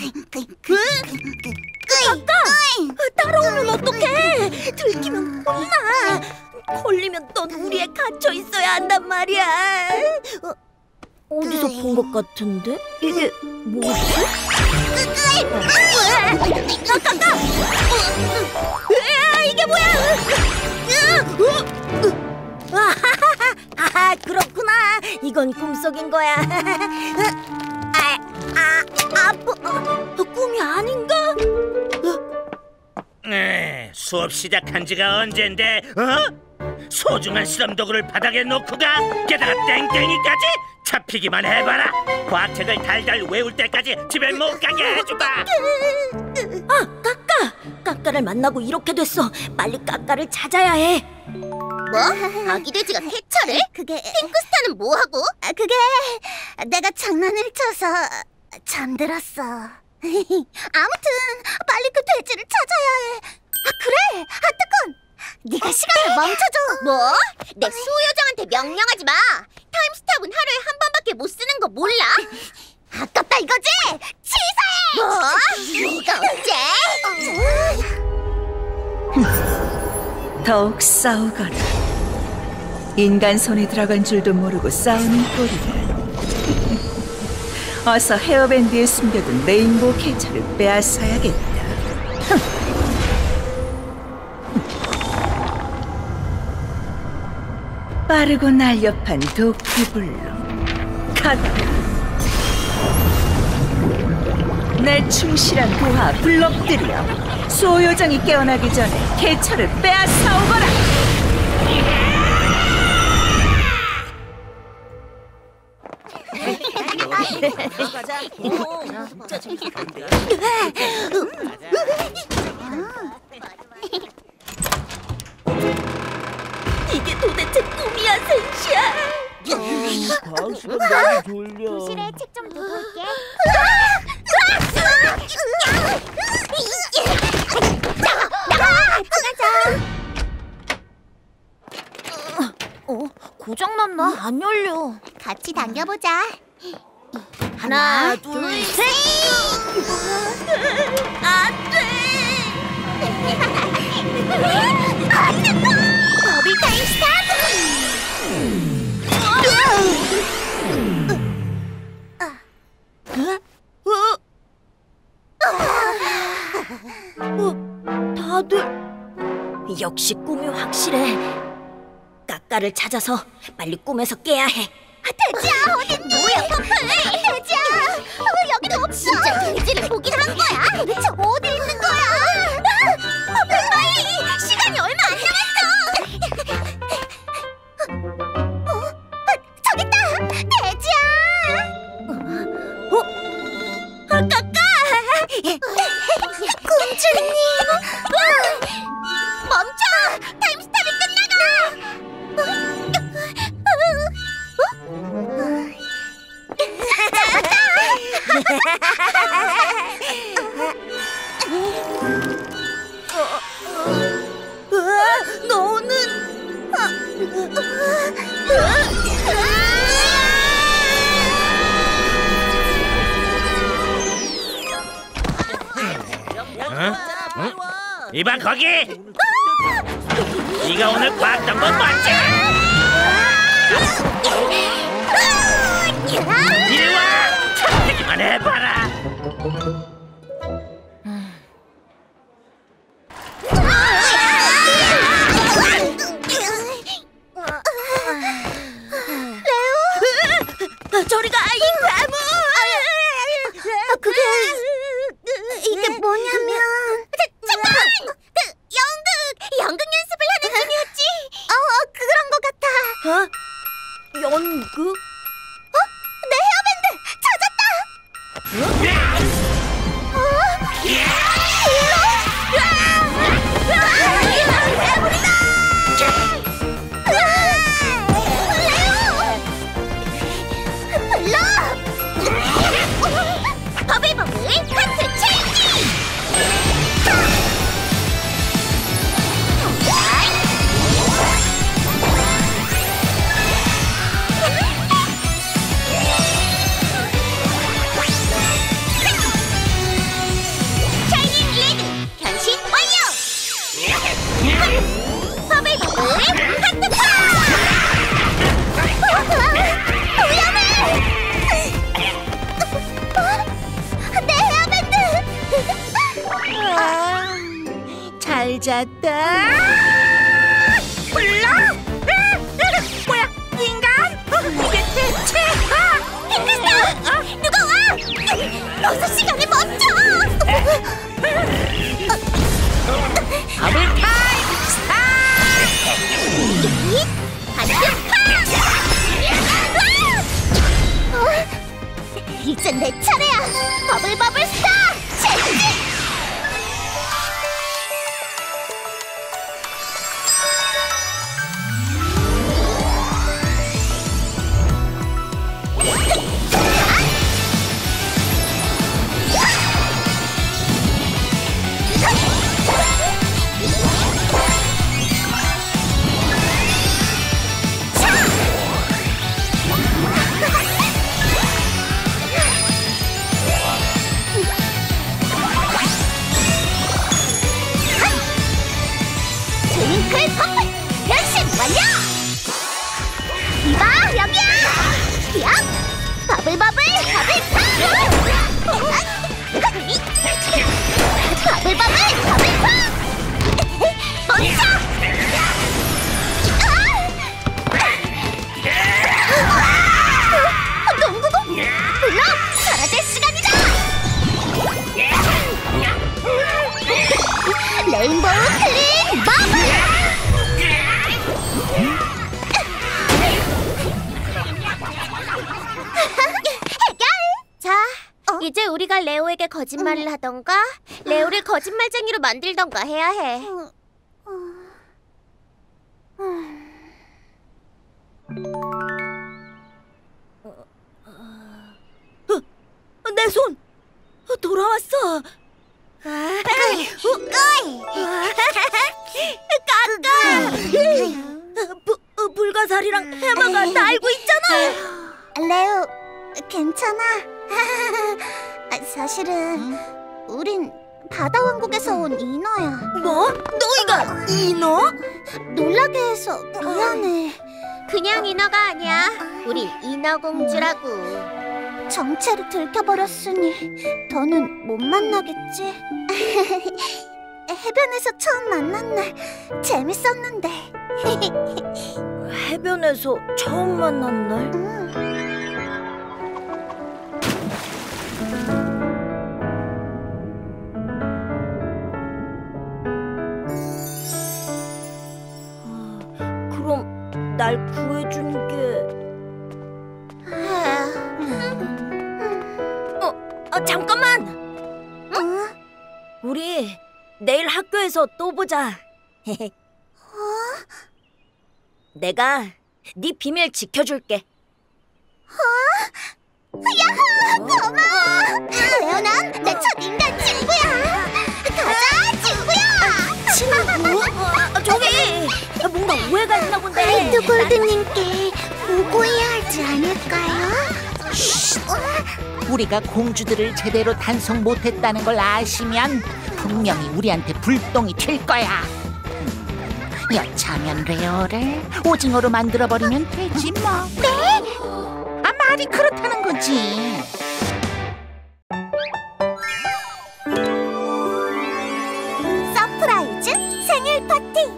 [SPEAKER 1] 까까!
[SPEAKER 3] 따라오면 어떡해? 들키면 혼나. 걸리면 넌 우리에 갇혀 있어야 한단 말이야. 어, 어디서 본 것 같은데? 이게 뭐지? 까까! 으아, 이게 뭐야? 아, 그렇구나. 이건 꿈속인 거야. 아, 아, 아프. 꿈이 아닌가?
[SPEAKER 9] 에, 수업 시작한 지가 언젠데, 어? 소중한 실험 도구를 바닥에 놓고 가? 게다가 땡땡이까지? 잡히기만 해봐라. 과학책을 달달 외울 때까지 집에 못 가게 해주마.
[SPEAKER 3] 아, 까까! 까까를 만나고 이렇게 됐어. 빨리 까까를 찾아야 해.
[SPEAKER 1] 뭐? 아기 돼지가 캐쳐를? 그게 핑크스타는 뭐하고? 아, 그게 내가 장난을 쳐서 잠들었어. 아무튼 빨리 그 돼지를 찾아야 해. 아, 그래! 하트콘! 네가 시간을 멈춰줘. 뭐? 내 수호요정한테 명령하지 마. 타임스탑은 하루에 한 번밖에 못 쓰는 거 몰라? 아깝다 이거지? 치사해! 뭐? 네가 어째?
[SPEAKER 5] 더욱 싸우거라. 인간 손이 들어간 줄도 모르고 싸우는 꼴이라. 어서 헤어밴드에 숨겨둔 레인보우 캐쳐를 빼앗아야겠다. 빠르고 날렵한 도끼불로 가다. 내 충실한 부하 블럭들이여, 수호요정이 깨어나기 전에 캐쳐를 빼앗아 오거라.
[SPEAKER 3] 이게 도대체 꿈이야, 센시야?
[SPEAKER 9] 과학 시간 너무 졸려.
[SPEAKER 1] 교실에 책 좀 두고 올게.
[SPEAKER 3] 어, 고장났나? 안 열려.
[SPEAKER 1] 같이 당겨보자.
[SPEAKER 3] 하나, 둘, 셋! 안 돼!
[SPEAKER 1] 버블 타임 스타트!
[SPEAKER 3] 역시 꿈이 확실해. 까까를 찾아서 빨리 꿈에서 깨야 해.
[SPEAKER 1] 돼지야 어딨니? 뭐야 퍼플? 돼지야 어, 여기도 없어. 진짜 돼지를 보긴 한 거야? 도대체 어디 있는 거야? 아, 퍼플 빨리! 시간이 얼마 안 남았어. 어? 아, 저기 있다! 돼지야!
[SPEAKER 3] 어? 아, 까까!
[SPEAKER 1] 공주님! 멈춰! 타임스탑이 끝나가!
[SPEAKER 3] 너는
[SPEAKER 9] 이봐 거기! 네가 오늘 봤던 건 맞지? 이리 와! 참기만 해봐라!
[SPEAKER 3] 레오! 저리 가, 이 괴물!
[SPEAKER 1] 아, 그게 이게 뭐냐면 잠깐! 그 연극! 연극 연습을 하는 중이었지? 어, 그런 것 같아.
[SPEAKER 3] 어? 연극?
[SPEAKER 1] 어? 내 헤어밴드 찾았다! 어? 버블버블 하트 체인지! 샤이닝 레드 변신 완료! 버블버블 하트 파! 위험해! 내 헤어밴드!
[SPEAKER 8] 잘 잤다.
[SPEAKER 1] 불러!
[SPEAKER 8] 뭐야, 인간? 이게 대체?
[SPEAKER 1] 핑크스타! 누가 와! 어서 시간을 멈춰!
[SPEAKER 8] 버블 타임 스타트!
[SPEAKER 1] 반대파! 이제 내 차례야! 버블버블 스타! 체인지! 트윙클 퍼플 변신 완료! 이봐 여기야! 야! 버블버블 버블파! 버블버블 버블파! 멈춰! 농구공! 물론 사라질 시간이다! 레인보우 클린 버블! 해결! 자, 이제 우리가 레오에게 거짓말을 하던가 레오를 거짓말쟁이로 만들던가 해야 해.
[SPEAKER 3] 내 손! 돌아왔어!
[SPEAKER 1] 꿀!
[SPEAKER 3] 까까! 부, 어, 불가사리랑 해마가 날고 있잖아!
[SPEAKER 1] 레오, 괜찮아? 아, 사실은 우린 바다 왕국에서 온 인어야.
[SPEAKER 3] 뭐? 너희가 인어?
[SPEAKER 1] 놀라게 해서 미안해. 그냥 인어가 아니야. 우린 인어공주라고. 정체를 들켜버렸으니 더는 못 만나겠지? 해변에서 처음 만난 날 재밌었는데.
[SPEAKER 3] 해변에서 처음 만난 날?
[SPEAKER 1] 응.
[SPEAKER 3] 그럼 날 구해준 게... 어, 아, 잠깐만!
[SPEAKER 1] 응?
[SPEAKER 3] 우리 내일 학교에서 또 보자. 내가 네 비밀 지켜줄게.
[SPEAKER 1] 야호! 고마워! 레오나, 내 첫 인간 친구야! 가자, 친구야!
[SPEAKER 3] 친구? 아, 저기! 뭔가 오해가 있나 본데.
[SPEAKER 1] 화이트 골드님께 보고해야 하지 않을까요?
[SPEAKER 8] 우리가 공주들을 제대로 단속 못했다는 걸 아시면 분명히 우리한테 불똥이 튈 거야. 음, 여차하면 레오를 오징어로 만들어버리면 되지 뭐. 네? 아, 말이 그렇다는 거지.
[SPEAKER 1] 서프라이즈 생일 파티!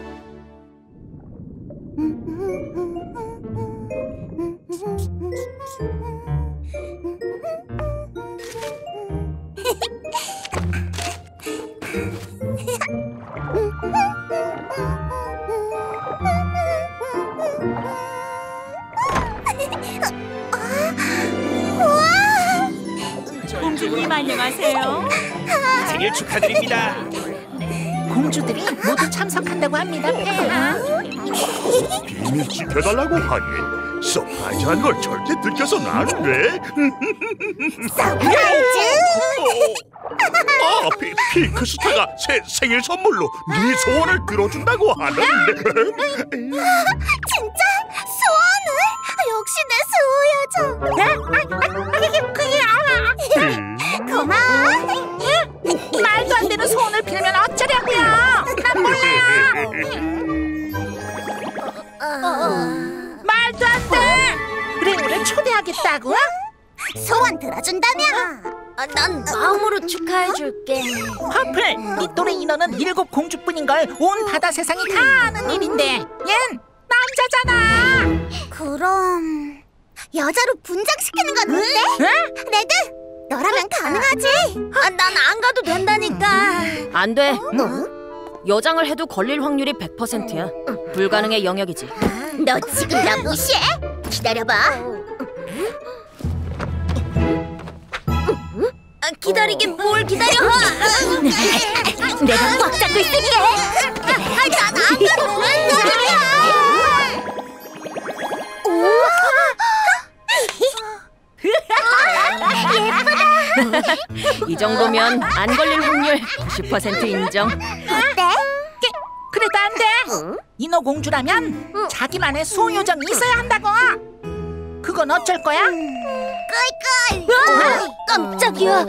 [SPEAKER 7] 공주님 안녕하세요.
[SPEAKER 9] 생일 축하드립니다.
[SPEAKER 8] 공주들이 모두 참석한다고 합니다. 폐하.
[SPEAKER 2] 비밀 지켜달라고 하니 서프라이즈한 걸 절대 들켜선 안 돼.
[SPEAKER 1] 서프라이즈!
[SPEAKER 2] 아, 피, 핑크스타가 새 생일 선물로 네 소원을 들어준다고 하는데.
[SPEAKER 1] 진짜? 소원을? 역시 내 수호 요정. 그게 알아. 고마워.
[SPEAKER 8] 말도 안 되는 소원을 빌면 어쩌려고요? 난 몰라요. 말도 안 돼. 레오를 초대하겠다고?
[SPEAKER 1] 소원 들어준다며?
[SPEAKER 3] 아, 난 마음으로 축하해줄게.
[SPEAKER 8] 퍼플, 네 또래 인원은 일곱 공주뿐인 걸 온 바다 세상이 다 아는 일인데 얜 남자잖아.
[SPEAKER 1] 그럼 여자로 분장시키는 건 어때? 레드, 너라면 가능하지?
[SPEAKER 3] 아, 난 안 가도 된다니까.
[SPEAKER 6] 안 돼. 여장을 해도 걸릴 확률이 백 퍼센트야. 불가능의 영역이지.
[SPEAKER 1] 너 지금 나 무시해? 기다려봐.
[SPEAKER 3] 아, 기다리긴 뭘 기다려.
[SPEAKER 1] 내가 꽉 잡고 있을게. 난 안 가도 된다니까.
[SPEAKER 6] 이 정도면 안 걸릴 확률 구십 퍼센트 인정.
[SPEAKER 1] 어때?
[SPEAKER 8] 그래도 안 돼. 인어공주라면 자기만의 수호요정이 있어야 한다고. 그건 어쩔 거야?
[SPEAKER 1] 꿀꿀.
[SPEAKER 3] 아, 깜짝이야.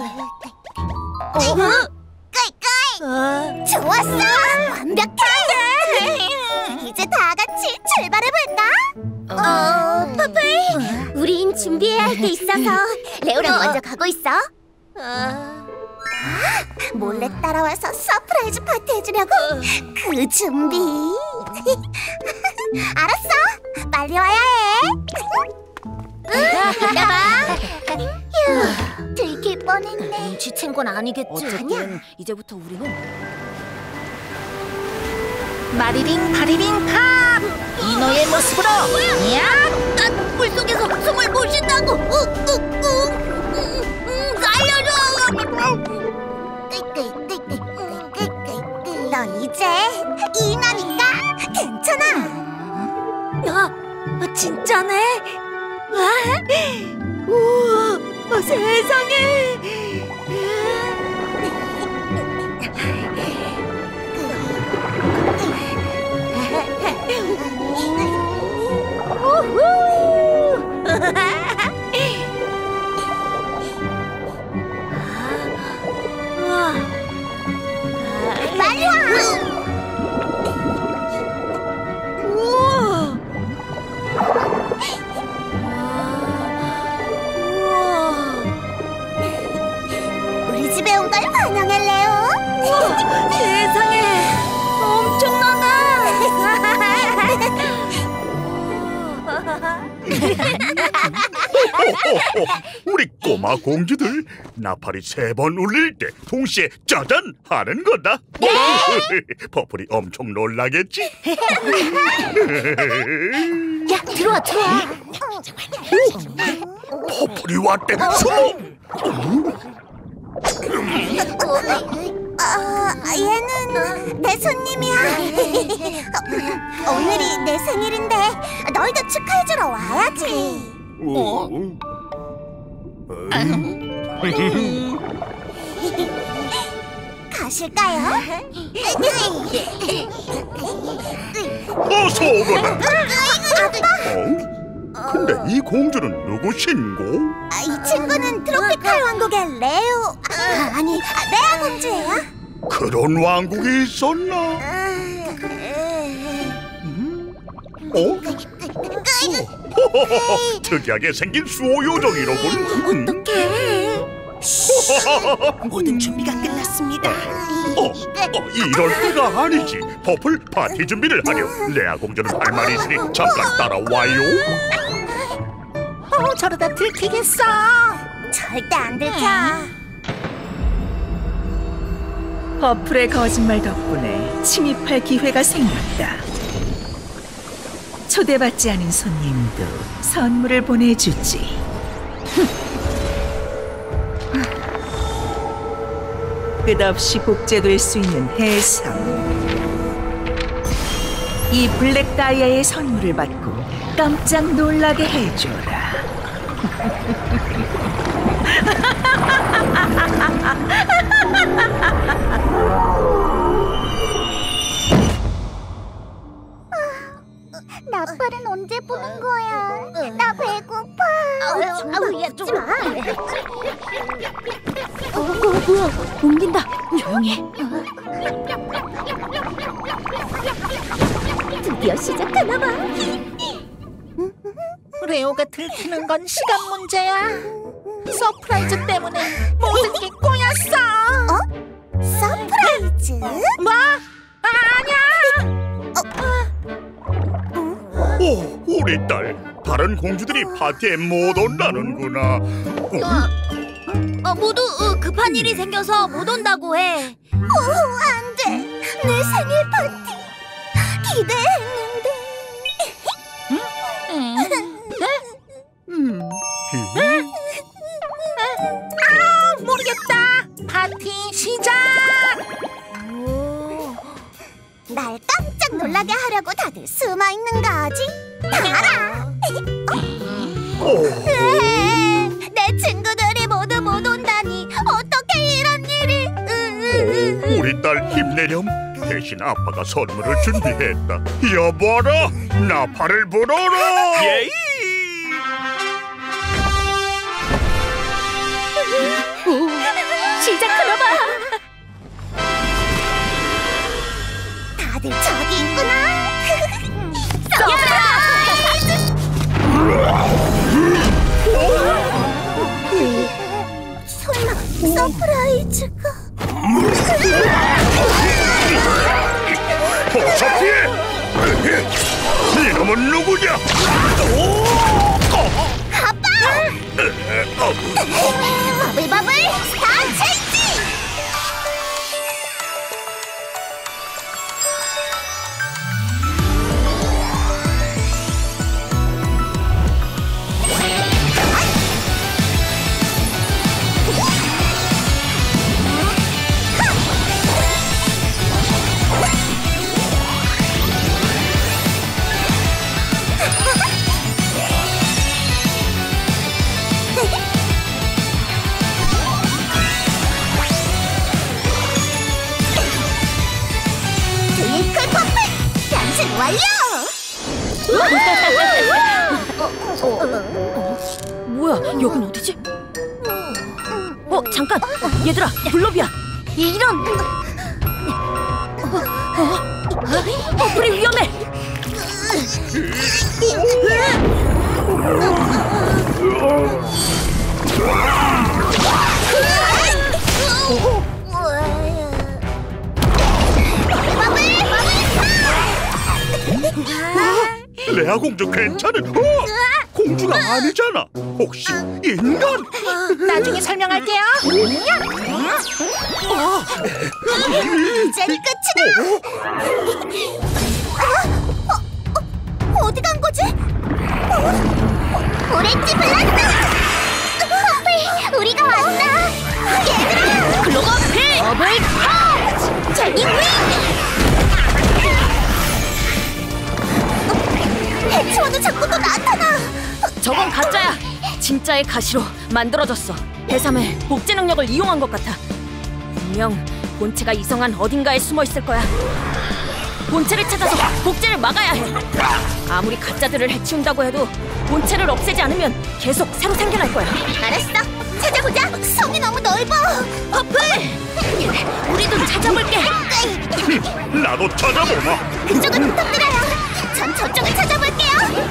[SPEAKER 1] 꿀꿀. 좋았어. 완벽해. 이제 다 같이 출발해볼까? 어, 퍼플. 우린 준비해야 할 게 있어서 레오랑 먼저 가고 있어. 몰래 따라와서 서프라이즈 파티 해주려고 그 준비. 알았어. 빨리 와야 해. 이따 봐. 휴, 들킬 뻔했네.
[SPEAKER 3] 눈치챈 건 아니겠지.
[SPEAKER 6] 어쨌든 이제부터 우리는
[SPEAKER 8] 마리링 파리링 팝! 인어의 모습으로 야!
[SPEAKER 3] 난 물속에서 숨을 못 쉰다고. 살려줘.
[SPEAKER 1] 넌 이제 인어니까 괜찮아.
[SPEAKER 3] 아, 진짜네. 아, 우와, 아, 세상에.
[SPEAKER 1] 빨리 와.
[SPEAKER 3] 우와.
[SPEAKER 1] 우리 집에 온 걸 환영할래요?
[SPEAKER 3] 우와,
[SPEAKER 2] 우리 꼬마 공주들 나팔이 세 번 울릴 때 동시에 짜잔 하는 거다. 퍼플이 엄청 놀라겠지?
[SPEAKER 1] 야, 들어와, 들어와.
[SPEAKER 2] 퍼플이 왔대. 숨어.
[SPEAKER 1] 아, 얘는 내 손님이야. 오늘이 내 생일인데 너희도 축하해주러 와야지.
[SPEAKER 2] 어?
[SPEAKER 1] 가실까요?
[SPEAKER 2] 어서 오거라.
[SPEAKER 1] 아빠,
[SPEAKER 2] 어? 근데 이 공주는 누구신고?
[SPEAKER 1] 아, 이 친구는 트로피칼 왕국의 레오, 아, 아니, 아, 레아 공주예요.
[SPEAKER 2] 그런 왕국이 있었나? 어? 호호호호, 특이하게 생긴 수호 요정이로군.
[SPEAKER 1] 어떡해.
[SPEAKER 4] 모든 준비가 끝났습니다.
[SPEAKER 2] 어, 어, 이럴 때가 아니지. 퍼플 파티 준비를 하려. 레아 공주는 할 말이 있으니 잠깐 따라와요.
[SPEAKER 8] 어, 저러다 들키겠어.
[SPEAKER 1] 절대 안 들켜.
[SPEAKER 5] 퍼플의 거짓말 덕분에 침입할 기회가 생겼다. 초대받지 않은 손님도 선물을 보내주지. 끝없이 복제될 수 있는 해성. 이 블랙 다이아의 선물을 받고 깜짝 놀라게 해줘라.
[SPEAKER 1] 나팔은 언제 부는 거야? 나 배고파. 아우, 아우, 야, 좀 마. 어, 어, 뭐야? 옮긴다. 조용히 해. 드디어 시작하나 봐.
[SPEAKER 8] 레오가 들키는 건 시간 문제야. 서프라이즈 때문에 모든 게 꼬였어.
[SPEAKER 1] 어? 서프라이즈?
[SPEAKER 8] 뭐? 아니야.
[SPEAKER 2] 오, 우리 딸. 다른 공주들이 파티에 못 온다는구나. 어?
[SPEAKER 1] 어, 모두 어, 급한 일이 생겨서 못 온다고 해. 오, 안 돼. 내 생일 파티 기대했는데.
[SPEAKER 8] 음. 아, 모르겠다. 파티 시작.
[SPEAKER 1] 오, 날 깜짝 놀라게 하려고 다들 숨어 있는 거지? 알아.
[SPEAKER 2] 오.
[SPEAKER 1] 으에, 내 친구들이 모두 못 온다니 어떻게 이런 일이?
[SPEAKER 2] 오, 우리 딸 힘내렴. 대신 아빠가 선물을 준비했다. 여보라, 나팔을 불어라.
[SPEAKER 9] 예이!
[SPEAKER 1] 시작하나 봐. 다들 저기 있구나. 서프라이즈! 설마 서프라이즈가?
[SPEAKER 2] 버서피! 이놈은 누구냐?
[SPEAKER 1] 아빠! 버블버블 스타 체인지! 트윙클 퍼플 변신 완료!
[SPEAKER 6] 뭐야, 여긴 어디지? 어, 잠깐! 얘들아, 블럽이야!
[SPEAKER 1] 이런!
[SPEAKER 6] 퍼플이 위험해!
[SPEAKER 2] 레아 공주 괜찮은? 어? 공주가 아니잖아. 혹시 인간?
[SPEAKER 8] 나중에 설명할게요.
[SPEAKER 1] 이제 끝이다. 어? 어? 어? 어디 간 거지? 어? 오렌지 블라스터! 퍼플, 우리가 왔어. 얘들아!
[SPEAKER 3] 글로벌 필!
[SPEAKER 1] 더블 컷! 제니 윙! 해치워도 자꾸 또 나타나.
[SPEAKER 6] 저건 가짜야. 진짜의 가시로 만들어졌어. 해삼의 복제 능력을 이용한 것 같아. 분명 본체가 이성한 어딘가에 숨어 있을 거야. 본체를 찾아서 복제를 막아야 해. 아무리 가짜들을 해치운다고 해도 본체를 없애지 않으면 계속 새로 생겨날 거야.
[SPEAKER 1] 알았어. 찾아보자. 성이 너무 넓어.
[SPEAKER 3] 퍼플! 우리도 찾아볼게.
[SPEAKER 2] 나도 찾아보마.
[SPEAKER 1] 그쪽은 부탁드려요. 전 저쪽을 찾아볼게요.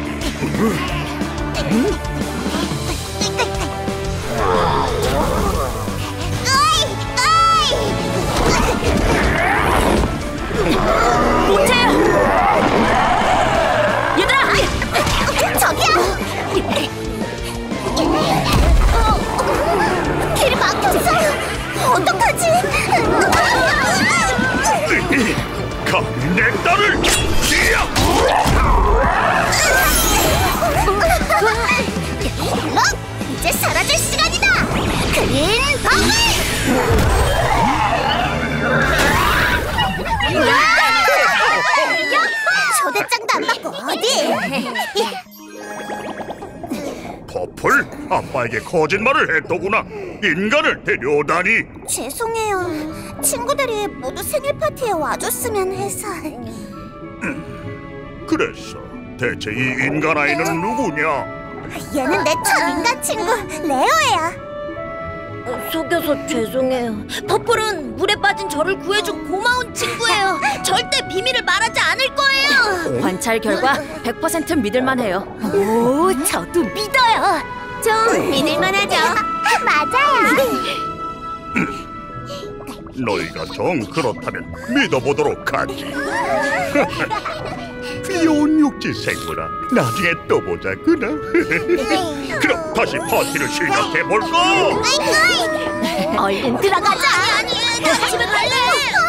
[SPEAKER 6] 본체야! 얘들아!
[SPEAKER 1] 저기요! 길이 막혔어! 어떡하지?
[SPEAKER 2] 감히 내 딸을! 이야!
[SPEAKER 1] 럭! 이제 사라질 시간이다! 그린 버블! 초대장도 안 받고 어디?
[SPEAKER 2] 퍼플, 아빠에게 거짓말을 했더구나. 인간을 데려오다니.
[SPEAKER 1] 죄송해요. 친구들이 모두 생일 파티에 와줬으면 해서.
[SPEAKER 2] 그랬어. 대체 이 인간 아이는 누구냐?
[SPEAKER 1] 얘는 내 첫 인간 친구 레오야.
[SPEAKER 3] 속여서 죄송해요. 퍼플은 물에 빠진 저를 구해준 고마운 친구예요. 절대 비밀을 말하지 않을 거예요.
[SPEAKER 6] 관찰 결과 백 퍼센트 믿을만해요.
[SPEAKER 3] 오, 저도 믿어요.
[SPEAKER 1] 좀 믿을만하죠? 맞아요.
[SPEAKER 2] 너희가 정 그렇다면 믿어보도록 하지. 귀여운 육지 생물아, 나중에 또 보자꾸나. 그럼 다시 파티를 시작해볼까?
[SPEAKER 1] 얼른 들어가자. 아니 아니, 나 집에 갈래.